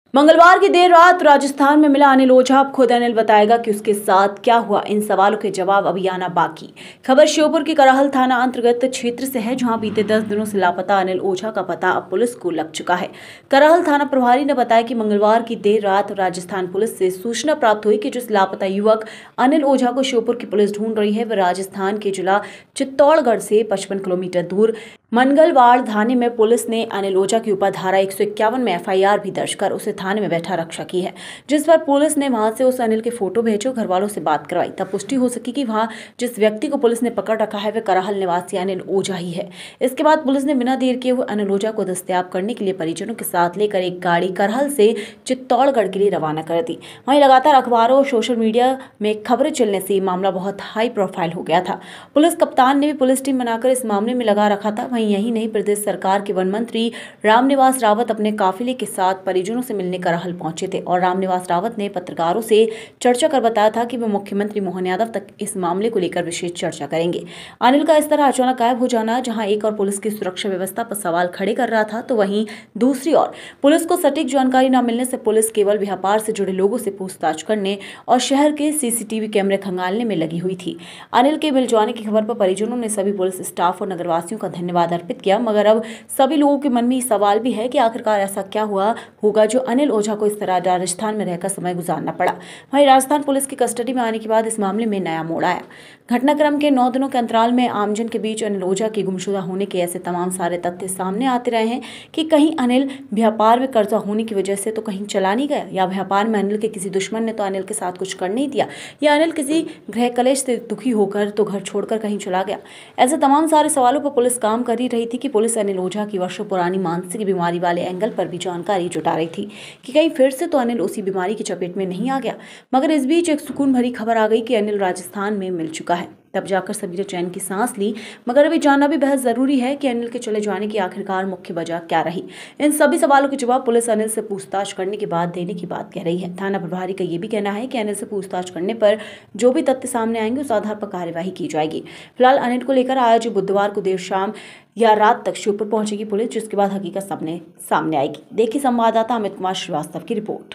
मंगलवार की देर रात राजस्थान में मिला अनिल ओझा। अब खुद अनिल बताएगा कि उसके साथ क्या हुआ। इन सवालों के जवाब अभी आना बाकी। खबर श्योपुर के करहल थाना अंतर्गत क्षेत्र से है, जहां बीते 10 दिनों से लापता अनिल ओझा का पता अब पुलिस को लग चुका है। करहल थाना प्रभारी ने बताया कि मंगलवार की देर रात राजस्थान पुलिस से सूचना प्राप्त हुई कि जिस लापता युवक अनिल ओझा को श्योपुर की पुलिस ढूंढ रही है, वह राजस्थान के जिला चित्तौड़गढ़ से 55 किलोमीटर दूर मंगलवार थाने में पुलिस ने अनिल ओझा के ऊपर धारा 151 में एफआईआर भी दर्ज कर उसे थाने में बैठा रक्षा की है, जिस पर पुलिस ने वहां से उस अनिल के फोटो भेजे, घर वालों से बात करवाई। तब पुष्टि हो सकी कि वहां जिस व्यक्ति को पुलिस ने पकड़ रखा है वह करहल निवासी अनिल ओझा ही है। इसके बाद पुलिस ने बिना देर किए हुए अनिल ओझा को दस्तयाब करने के लिए परिजनों के साथ लेकर एक गाड़ी करहल से चित्तौड़गढ़ के लिए रवाना कर दी। वहीं लगातार अखबारों और सोशल मीडिया में खबरें चलने से मामला बहुत हाई प्रोफाइल हो गया था। पुलिस कप्तान ने भी पुलिस टीम बनाकर इस मामले में लगा रखा था। यही नहीं, प्रदेश सरकार के वन मंत्री रामनिवास रावत अपने काफिले के साथ परिजनों से मिलने करहल पहुंचे थे और रामनिवास रावत ने पत्रकारों से चर्चा कर बताया था कि वे मुख्यमंत्री मोहन यादव तक इस मामले को लेकर विशेष चर्चा करेंगे। अनिल का इस तरह अचानक गायब हो जाना जहां एक और पुलिस की सुरक्षा व्यवस्था पर सवाल खड़े कर रहा था, तो वहीं दूसरी ओर पुलिस को सटीक जानकारी न मिलने से पुलिस केवल व्यापार से जुड़े लोगों से पूछताछ करने और शहर के सीसीटीवी कैमरे खंगालने में लगी हुई थी। अनिल के मिल जाने की खबर पर परिजनों ने सभी पुलिस स्टाफ और नगरवासियों का धन्यवाद अर्पित किया, मगर अब सभी लोगों के मन में ये सवाल भी है कि आखिरकार ऐसा क्या हुआ होगा जो अनिल ओझा को इस तरह राजस्थान में रहकर समय गुजारना पड़ा। वहीं राजस्थान पुलिस की कस्टडी में आने के बाद इस मामले में नया मोड़ आया। घटनाक्रम के 9 दिनों के अंतराल में आमजन के बीच अनिल ओझा के गुमशुदा होने के ऐसे तमाम सारे तथ्य सामने आते रहे हैं कि कहीं अनिल व्यापार में कर्जा होने की वजह से तो कहीं चला नहीं गया, या व्यापार में अनिल के किसी दुश्मन ने तो अनिल के साथ कुछ कर नहीं दिया, या अनिल किसी गृह कलेश से दुखी होकर तो घर छोड़कर कहीं चला गया। ऐसे तमाम सारे सवालों पर पुलिस काम कर ही रही थी कि पुलिस अनिल ओझा की वर्षों पुरानी मानसिक बीमारी वाले एंगल पर भी जानकारी जुटा रही थी कि कहीं फिर से तो अनिल उसी बीमारी की चपेट में नहीं आ गया। मगर इस बीच एक सुकून भरी खबर आ गई कि अनिल राजस्थान में मिल चुका है। तब जाकर सभी ने चैन की सांस ली, मगर अभी जानना भी बेहद जरूरी है कि अनिल के चले जाने की आखिरकार मुख्य वजह क्या रही। इन सभी सवालों के जवाब पुलिस अनिल से पूछताछ करने के बाद देने की बात कह रही है। थाना प्रभारी का ये भी कहना है कि अनिल से पूछताछ करने पर जो भी तथ्य सामने आएंगे उस आधार पर कार्यवाही की जाएगी। फिलहाल अनिल को लेकर आज बुधवार को देर शाम या रात तक श्योपुर पहुंचेगी पुलिस, जिसके बाद हकीकत सामने आएगी। देखिए संवाददाता अमित कुमार श्रीवास्तव की रिपोर्ट।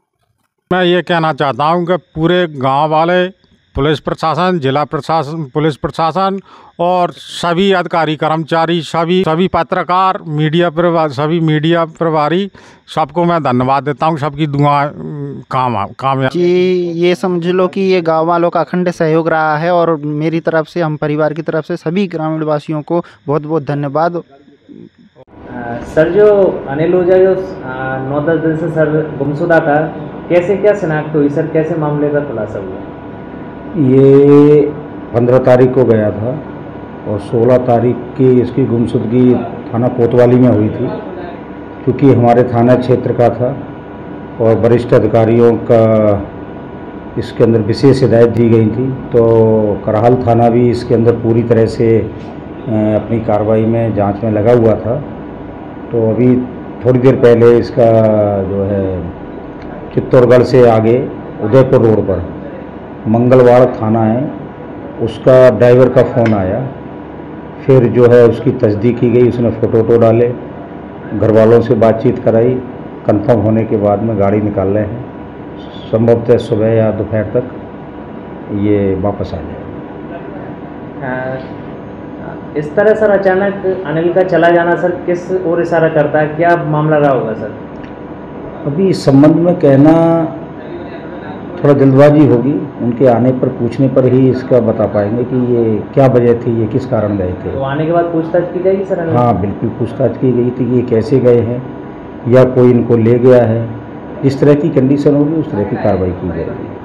मैं ये कहना चाहता हूँ कि पूरे गांव वाले, पुलिस प्रशासन, जिला प्रशासन, पुलिस प्रशासन और सभी अधिकारी कर्मचारी, सभी पत्रकार, सभी मीडिया प्रभारी, सबको मैं धन्यवाद देता हूँ। सबकी दुआ कामयाब जी। ये समझ लो कि ये गांव वालों का अखंड सहयोग रहा है और मेरी तरफ से, हम परिवार की तरफ से सभी ग्रामीण वासियों को बहुत बहुत धन्यवाद। सर, जो अनिल ओझा जो 9-10 दिन से सर गुमशुदा था, कैसे क्या शिनाख्त हुई सर, कैसे मामले का खुलासा हुआ? ये 15 तारीख को गया था और 16 तारीख की इसकी गुमशुदगी थाना कोतवाली में हुई थी। क्योंकि हमारे थाना क्षेत्र का था और वरिष्ठ अधिकारियों का इसके अंदर विशेष हिदायत दी गई थी, तो करहल थाना भी इसके अंदर पूरी तरह से अपनी कार्रवाई में, जांच में लगा हुआ था। तो अभी थोड़ी देर पहले इसका जो है चित्तौड़गढ़ से आगे उदयपुर रोड पर मंगलवार थाना है, उसका ड्राइवर का फ़ोन आया। फिर जो है उसकी तस्दीक की गई, उसने फ़ोटो डाले, घर वालों से बातचीत कराई, कंफर्म होने के बाद में गाड़ी निकाल रहे हैं। संभवतः सुबह या दोपहर तक ये वापस आ जाए। इस तरह सर अचानक अनिल का चला जाना सर किस ओर इशारा करता है, क्या मामला रहा होगा सर? अभी इस संबंध में कहना थोड़ा जल्दबाजी होगी। उनके आने पर, पूछने पर ही इसका बता पाएंगे कि ये क्या वजह थी, ये किस कारण गए थे। तो आने के बाद पूछताछ की जाएगी सर? हाँ बिल्कुल, पूछताछ की गई थी कि ये कैसे गए हैं या कोई इनको ले गया है। जिस तरह की कंडीशन होगी उस तरह की कार्रवाई की जाएगी।